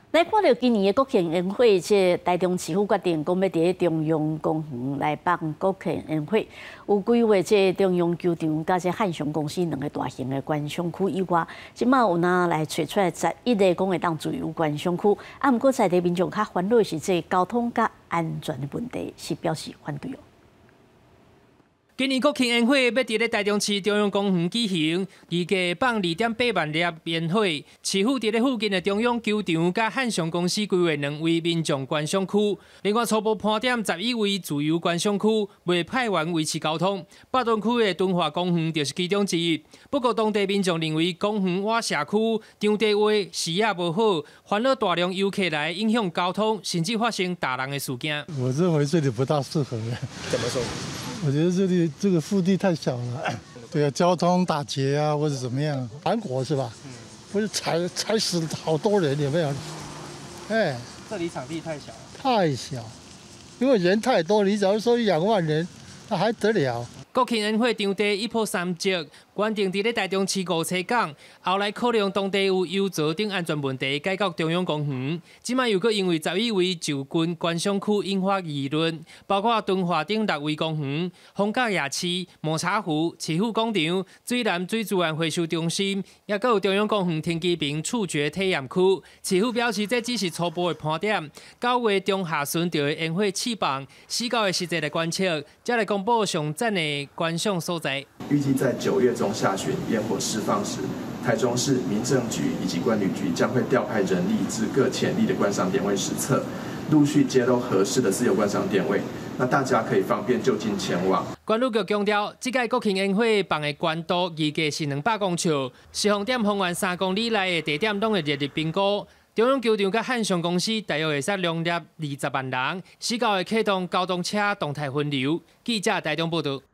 来看到今年的国庆宴会，即台中市府决定讲要伫中央公园来办国庆宴会，有规划即中央球场甲即汉翔公司两个大型的观赏区以外，即马有来找出来11个讲会当自由观赏区，啊，毋过在地民众较烦恼的是即交通甲安全的问题，是表示反对哦。 今年国庆宴会要伫咧台中市中央公园举行，预计放2.8万粒烟火。市府伫咧附近的中央球场甲汉翔公司规划2位民众观赏区，另外初步盘点11位自由观赏区，未派员维持交通。北屯区的敦化公园就是其中之一。不过当地民众认为公园外社区场地位视野无好，烦恼大量游客来影响交通，甚至发生打人的事件。 我认为这里不大适合。 怎么说？ 我觉得这个腹地太小了，对啊，交通打劫啊，或者怎么样？韩国是吧？不是踩死好多人，有没有？哎， 这里场地太小了。 太小，因为人太多，你假如说1、2万人，那还得了？ 国庆宴会场地一波三折，原定伫咧台中市5车港，后来考量当地有油槽等安全问题，改到中央公园。即卖又搁因为11位就近观赏区引发议论，包括敦化顶6位公园、逢甲夜市、抹茶湖、市府广场、水南水资源回收中心，也搁有中央公园天基坪触觉体验区。市府表示，这只是初步的盘点，9月中下旬就会宴会试办，4、9月实际来观测，才来公布上赞的观赏所在。 预计在9月中下旬烟火释放时，台中市民政局以及观旅局将会调派人力至各潜力的观赏点位实测，陆续揭露合适的自由观赏点位，那大家可以方便就近前往。 管理局强调，这届国庆宴会办的关度预计是200公尺，释放点方圆3公里内的地点拢会列入评估。中央球场甲汉翔公司大约会使容纳20万人，4、9月启动交通车动态分流。记者台中报道。